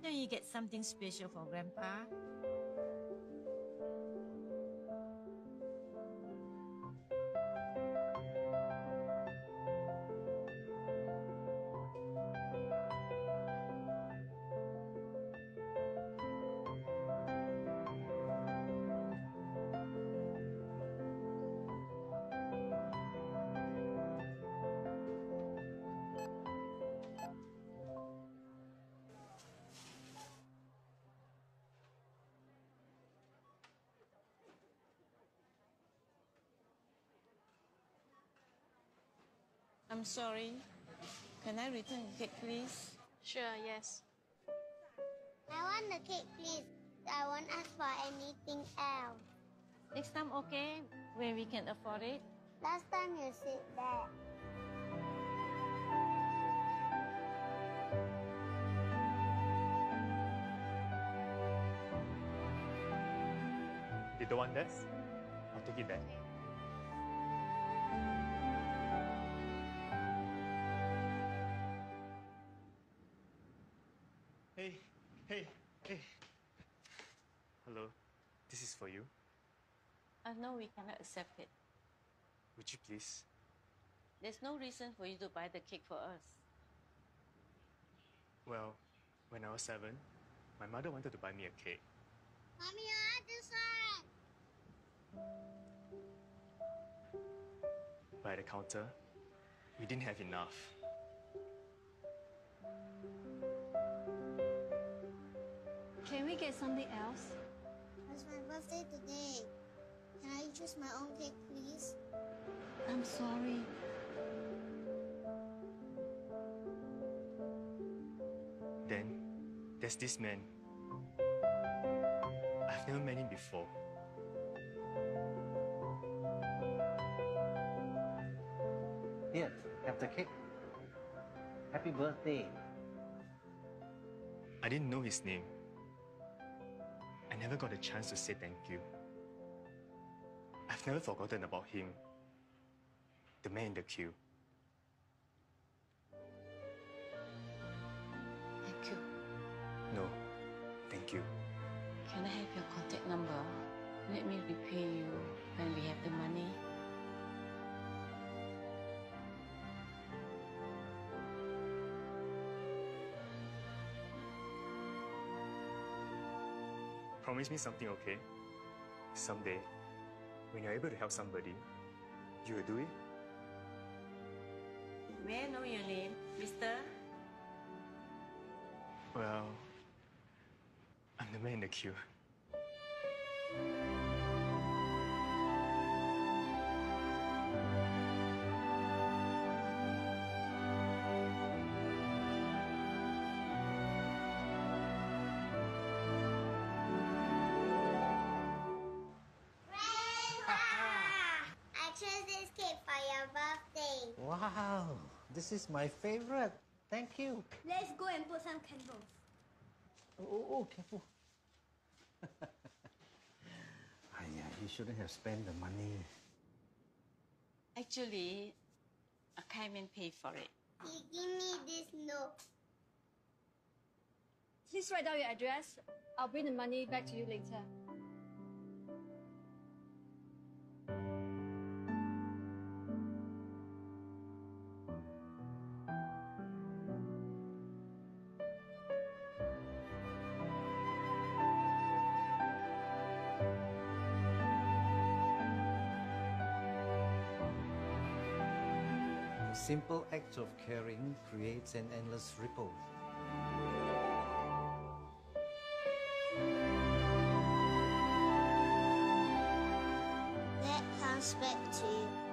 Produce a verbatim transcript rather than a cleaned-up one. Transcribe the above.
don't you get something special for Grandpa? I'm sorry. Can I return the cake, please? Sure, yes. I want the cake, please. I won't ask for anything else. Next time, okay? When we can afford it? Last time you said that. You don't want this? I'll take it back. Hey, hey, hey. Hello, this is for you. I know we cannot accept it. Would you please? There's no reason for you to buy the cake for us. Well, when I was seven, my mother wanted to buy me a cake. Mommy, I want this one. But at the counter, we didn't have enough. Can we get something else? It's my birthday today. Can I choose my own cake, please? I'm sorry. Then, there's this man. I've never met him before. Here, have the cake. Happy birthday. I didn't know his name. I never got a chance to say thank you. I've never forgotten about him. The man in the queue. Thank you. No, thank you. Can I have your contact number? Let me repay you when we have the money. Promise me something, okay? Someday, when you're able to help somebody, you will do it? May I know your name, mister? Well, I'm the man in the queue. Wow, this is my favorite. Thank you. Let's go and put some candles. Oh, oh, oh careful. Aya, you shouldn't have spent the money. Actually, a kind man paid for it. He give me this note. Please write down your address. I'll bring the money back to you later. A simple act of caring creates an endless ripple. That comes back to you.